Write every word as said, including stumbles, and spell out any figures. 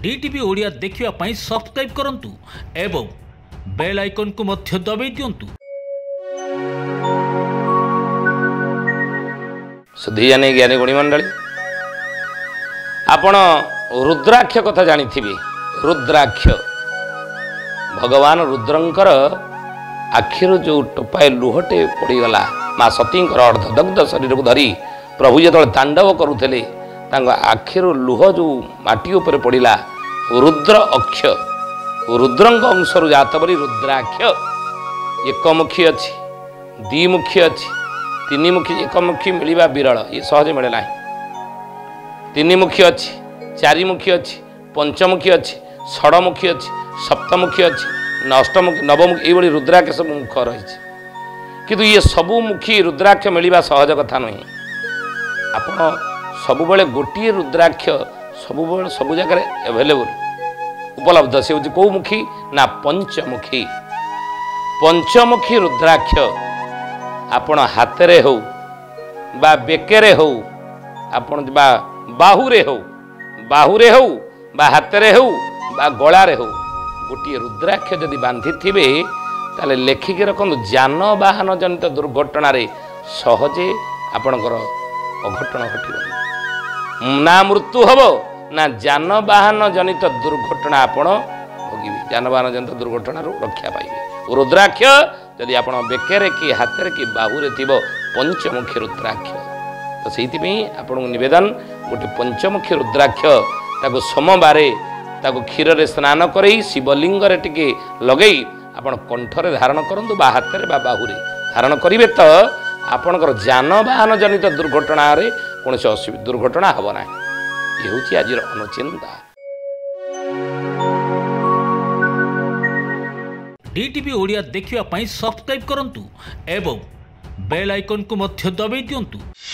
DTV Odia देखिवा पाई subscribe करंतु एवं बेल आइकन को मध्य दबाई दियंतु। सुधीजानी ज्ञानी गुणी मंडली आपण रुद्राक्ष कथा जानी रुद्राक्ष भगवान रुद्रंकर आखिर जो टोपाए लुहटे पड़गला माँ सतींकर अर्धदग्ध शरीर को धरी प्रभु जो तांडव करुले आखिर लुह जो माटी उपर पड़ा रुद्र अक्ष रुद्रंग अंशर जात बोली रुद्राक्ष एकमुखी अच्छी द्विमुखी अच्छी तीन मुखी एकमुखी मिलवा विरल ये सहज मिले ना तीन मुखी अच्छी चारिमुखी अच्छी पंचमुखी अच्छी षडमुखी अच्छी सप्तमुखी अच्छी अष्टमुखी नवमुखी ये रुद्राक्ष सब मुख रही किंतु ये सबुमुखी रुद्राक्ष मिलवा सहज कथा नुह आपण सबु गोटे रुद्राक्ष सबु सब जगह एभेलेबल उपलब्ध से हूँ कौ मुखी ना पंचमुखी पंचमुखी रुद्राक्ष आपण हाथरे हो बा बेकेरे हो आपण बा बाहुरे हो बाहुरे हो बा हाथरे हो बा गलारे हो गोटे रुद्राक्ष जदि बांधि थिबे ताले लेखिकी रखु जानवाहन जनित दुर्घटन सहजे आपणकर अघटन घटना ना मृत्यु हम ना जानवाहन जनित दुर्घटना आपण भोगिबे जानवाहन जनित दुर्घटना रक्षा पाइबे रुद्राक्ष जदि आपण बेकेरे कि हाथ कि बाहुरे थी पंचमुखी रुद्राक्ष तो से आपण निवेदन गोटे पंचमुखी रुद्राक्ष ताको सोमवार ताको क्षीर रे स्नान कर शिवलिंग टिके लगे आपण कंठरे धारण करूँ बा हाथ बा बाहुरे धारण करेंगे तो आपणकर जानवाहन जनित दुर्घटना रे कौन से असुविधा दुर्घटना हम ना ये हूँ आज अनुचिंता। डीटीवी ओडिया देखिवा पाई सब्सक्राइब करंतु एवं बेल आइकन को मध्य दबाई दियंतु।